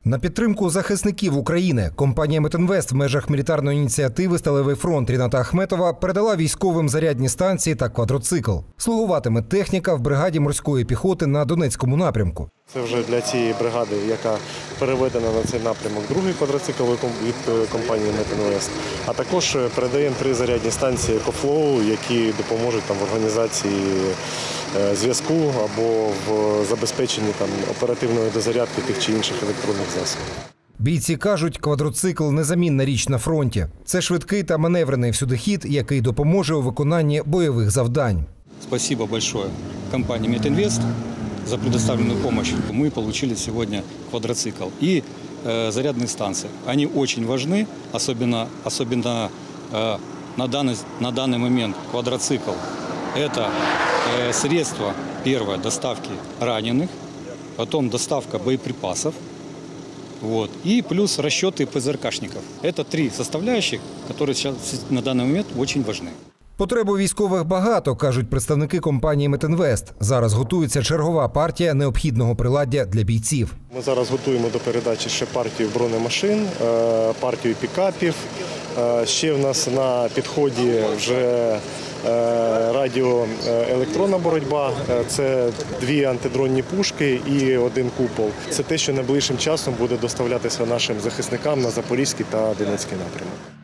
На підтримку захисників України компанія «Метинвест» в межах мілітарної ініціативи «Сталевий фронт» Ріната Ахметова передала військовим зарядні станції та квадроцикл. Слугуватиме техніка в бригаді морської піхоти на Донецькому напрямку. Це вже для цієї бригади, яка переведена на цей напрямок, другий квадроцикл від компанії «Метинвест». А також передаємо 3 зарядні станції «Екофлоу», які допоможуть в організації зв'язку або в забезпеченні оперативної дозарядки тих чи інших електронних засобів. Бійці кажуть, квадроцикл – незамінна річ на фронті. Це швидкий та маневрений всюдихід, який допоможе у виконанні бойових завдань. Спасибо большое компании «Метинвест» за предоставленную помощь. Мы получили сегодня квадроцикл и зарядные станции. Они очень важны, особенно на данный момент квадроцикл – это средство, первое, доставки раненых, потом доставка боеприпасов, и плюс расчеты ПЗРКшников. Это 3 составляющих, которые сейчас на данный момент очень важны. Потреб у військових багато, кажуть представники компанії «Метинвест». Зараз готується чергова партія необхідного приладдя для бійців. Ми зараз готуємо до передачі ще партію бронемашин, партію пікапів. Ще в нас на підході вже радіоелектронна боротьба, це 2 антидронні пушки і 1 купол. Це те, що найближчим часом буде доставлятися нашим захисникам на Запорізький та Донецький напрямок.